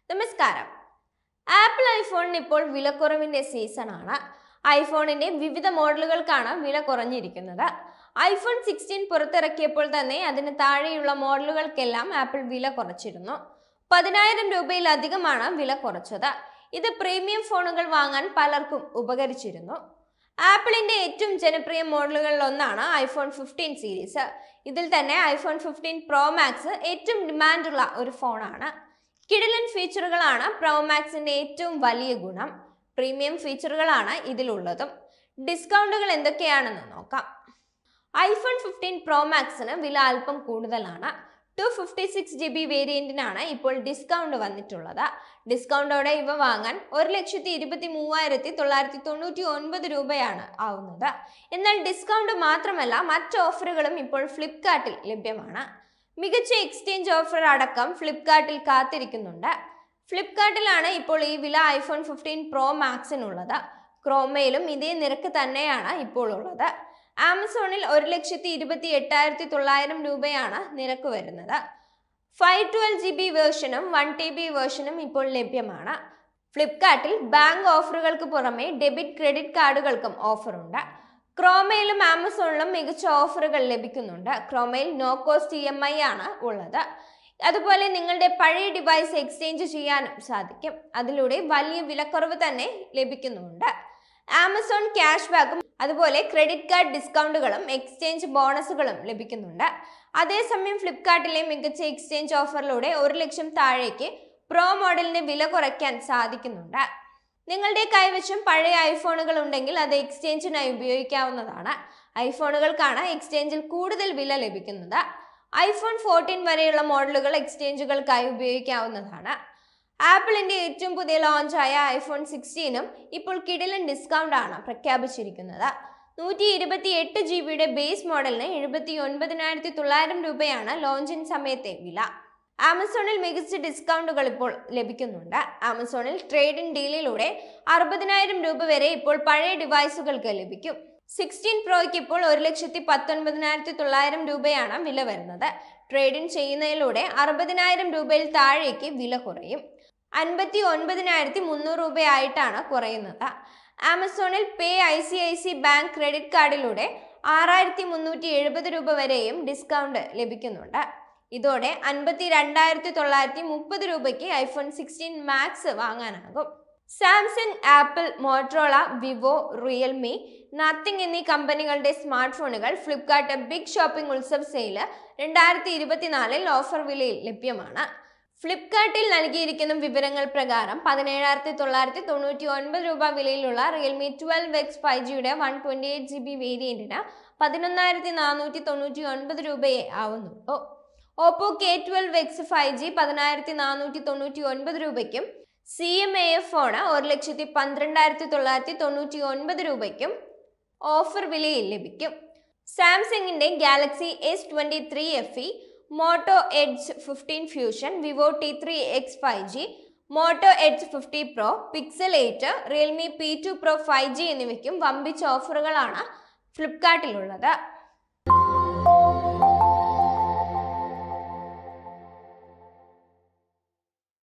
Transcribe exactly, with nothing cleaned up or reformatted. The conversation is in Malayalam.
നമസ്കാരം. ആപ്പിൾ ഐഫോണിന് ഇപ്പോൾ വിലക്കുറവിന്റെ സീസണാണ്. ഐഫോണിന്റെ വിവിധ മോഡലുകൾക്കാണ് വില കുറഞ്ഞിരിക്കുന്നത്. ഐഫോൺ സിക്സ്റ്റീൻ പുറത്തിറക്കിയപ്പോൾ തന്നെ അതിന് താഴെയുള്ള മോഡലുകൾക്കെല്ലാം ആപ്പിൾ വില കുറച്ചിരുന്നു. പതിനായിരം രൂപയിലധികമാണ് വില കുറച്ചത്. ഇത് പ്രീമിയം ഫോണുകൾ വാങ്ങാൻ പലർക്കും ഉപകരിച്ചിരുന്നു. ആപ്പിളിന്റെ ഏറ്റവും ജനപ്രിയ മോഡലുകളിൽ ഒന്നാണ് ഐഫോൺ ഫിഫ്റ്റീൻ സീരീസ്. ഇതിൽ തന്നെ ഐഫോൺ ഫിഫ്റ്റീൻ പ്രോ മാക്സ് ഏറ്റവും ഡിമാൻഡുള്ള ഒരു ഫോണാണ്. കിടിലൻ ഫീച്ചറുകളാണ് പ്രോ മാക്സിന്റെ ഏറ്റവും വലിയ ഗുണം. പ്രീമിയം ഫീച്ചറുകളാണ് ഇതിലുള്ളതും. ഡിസ്കൗണ്ടുകൾ എന്തൊക്കെയാണെന്ന് നോക്കാം. ഐഫോൺ ഫിഫ്റ്റീൻ പ്രോ മാക്സിന് വില അല്പം കൂടുതലാണ്. Two fifty six G B വേരിയന്റിനാണ് ഇപ്പോൾ ഡിസ്കൗണ്ട് വന്നിട്ടുള്ളത്. ഡിസ്കൗണ്ടോടെ ഇവ വാങ്ങാൻ ഒരു ലക്ഷത്തി ഇരുപത്തി മൂവായിരത്തി തൊള്ളായിരത്തി തൊണ്ണൂറ്റി ഒൻപത് രൂപയാണ് ആവുന്നത്. എന്നാൽ ഡിസ്കൗണ്ട് മാത്രമല്ല, മറ്റ് ഓഫറുകളും ഇപ്പോൾ ഫ്ലിപ്കാർട്ടിൽ ലഭ്യമാണ്. മികച്ച എക്സ്ചേഞ്ച് ഓഫർ അടക്കം ഫ്ലിപ്കാർട്ടിൽ കാത്തിരിക്കുന്നുണ്ട്. ഫ്ലിപ്കാർട്ടിലാണ് ഇപ്പോൾ ഈ വില ഐഫോൺ ഫിഫ്റ്റീൻ പ്രോ മാക്സിനുള്ളത്. ക്രോമയിലും ഇതേ നിരക്ക് തന്നെയാണ് ഇപ്പോൾ ഉള്ളത്. ആമസോണിൽ ഒരു ലക്ഷത്തി ഇരുപത്തി എട്ടായിരത്തി തൊള്ളായിരം രൂപയാണ് നിരക്ക് വരുന്നത്. ഫൈവ് ട്വൽവ് ജി ബി വേർഷനും വൺ ടി ബി വേർഷനും ഇപ്പോൾ ലഭ്യമാണ്. ഫ്ലിപ്കാർട്ടിൽ ബാങ്ക് ഓഫറുകൾക്ക് പുറമെ ഡെബിറ്റ് ക്രെഡിറ്റ് കാർഡുകൾക്കും ഓഫറുണ്ട്. ക്രോമയിലും ആമസോണിലും മികച്ച ഓഫറുകൾ ലഭിക്കുന്നുണ്ട്. ക്രോമയിൽ no cost E M I ആണ് ഉള്ളത്. അതുപോലെ നിങ്ങളുടെ പഴയ ഡിവൈസ് എക്സ്ചേഞ്ച് ചെയ്യാനും സാധിക്കും. അതിലൂടെ വലിയ വിലക്കുറവ് തന്നെ ലഭിക്കുന്നുണ്ട്. ആമസോൺ ക്യാഷ് ബാക്കും അതുപോലെ ക്രെഡിറ്റ് കാർഡ് ഡിസ്കൗണ്ടുകളും എക്സ്ചേഞ്ച് ബോണസുകളും ലഭിക്കുന്നുണ്ട്. അതേസമയം ഫ്ലിപ്കാർട്ടിലെ മികച്ച എക്സ്ചേഞ്ച് ഓഫറിലൂടെ ഒരു ലക്ഷം താഴേക്ക് പ്രോ മോഡലിന് വില കുറയ്ക്കാൻ സാധിക്കുന്നുണ്ട്. നിങ്ങളുടെ കൈവശം പഴയ ഐഫോണുകൾ ഉണ്ടെങ്കിൽ അത് എക്സ്ചേഞ്ചിനായി ഉപയോഗിക്കാവുന്നതാണ്. ഐഫോണുകൾക്കാണ് എക്സ്ചേഞ്ചിൽ കൂടുതൽ വില ലഭിക്കുന്നത്. ഐഫോൺ ഫോർട്ടീൻ വരെയുള്ള മോഡലുകൾ എക്സ്ചേഞ്ചുകൾക്കായി ഉപയോഗിക്കാവുന്നതാണ്. ആപ്പിളിന്റെ ഏറ്റവും പുതിയ ലോഞ്ചായ ഐഫോൺ സിക്സ്റ്റീനും ഇപ്പോൾ കിടിലൻ ഡിസ്കൗണ്ട് ആണ് പ്രഖ്യാപിച്ചിരിക്കുന്നത്. നൂറ്റി ഇരുപത്തി എട്ട് ജി ബിയുടെ ബേസ് മോഡലിന് എഴുപത്തി ഒൻപതിനായിരത്തി തൊള്ളായിരം രൂപയാണ് ലോഞ്ചിങ് സമയത്തെ വില. ആമസോണിൽ മികച്ച ഡിസ്കൗണ്ടുകൾ ഇപ്പോൾ ലഭിക്കുന്നുണ്ട്. ആമസോണിൽ ട്രേഡ് ഇൻ ഡീലിലൂടെ അറുപതിനായിരം രൂപ വരെ ഇപ്പോൾ പഴയ ഡിവൈസുകൾക്ക് ലഭിക്കും. സിക്സ്റ്റീൻ പ്രോയ്ക്ക് ഇപ്പോൾ ഒരു ലക്ഷത്തി പത്തൊൻപതിനായിരത്തി തൊള്ളായിരം രൂപയാണ് വില വരുന്നത്. ട്രേഡ് ഇൻ ചെയ്യുന്നതിലൂടെ അറുപതിനായിരം രൂപയിൽ താഴേക്ക് വില കുറയും. അൻപത്തി ഒൻപതിനായിരത്തി മുന്നൂറ് രൂപയായിട്ടാണ് കുറയുന്നത്. ആമസോണിൽ Pay I C I C bank credit കാർഡിലൂടെ ആറായിരത്തി മുന്നൂറ്റി എഴുപത് രൂപ വരെയും ഡിസ്കൗണ്ട് ലഭിക്കുന്നുണ്ട്. ഇതോടെ അൻപത്തി രണ്ടായിരത്തി തൊള്ളായിരത്തി മുപ്പത് രൂപയ്ക്ക് ഐഫോൺ സിക്സ്റ്റീൻ മാക്സ് വാങ്ങാനാകും. Samsung, Apple, Motorola, Vivo, Realme, Nothing എന്നീ കമ്പനികളുടെ സ്മാർട്ട് ഫോണുകൾ Flipkart big shopping Utsav sale രണ്ടായിരത്തി ഇരുപത്തിനാലിൽ ഓഫർ വിലയിൽ ലഭ്യമാണ്. ഫ്ലിപ്കാർട്ടിൽ നൽകിയിരിക്കുന്ന വിവരങ്ങൾ പ്രകാരം പതിനേഴായിരത്തി തൊള്ളായിരത്തി തൊണ്ണൂറ്റി ഒൻപത് രൂപ വിലയിലുള്ള റിയൽമി ട്വൽവ് എക്സ് ഫൈവ് ജിയുടെ one twenty eight G B വേരിയന്റിന് പതിനൊന്നായിരത്തി നാനൂറ്റി തൊണ്ണൂറ്റി ഒൻപത് രൂപയെ ആവുന്നുള്ളൂ. Oppo K twelve X five G പതിനായിരത്തി നാനൂറ്റി തൊണ്ണൂറ്റി ഒൻപത് രൂപയ്ക്കും C M A F phone ഒരു ലക്ഷത്തി പന്ത്രണ്ടായിരത്തി തൊള്ളായിരത്തി തൊണ്ണൂറ്റി ഒൻപത് രൂപയ്ക്കും ഓഫർ വിലയിൽ ലഭിക്കും. സാംസങ്ങിന്റെ Galaxy S twenty three F E, Moto Edge fifteen Fusion, Vivo T three X five G, Moto Edge fifty Pro, Pixel eight, Realme P two Pro five G എന്നിവയ്ക്കും വമ്പിച്ച ഓഫറുകളാണ് ഫ്ലിപ്കാർട്ടിലുള്ളത്.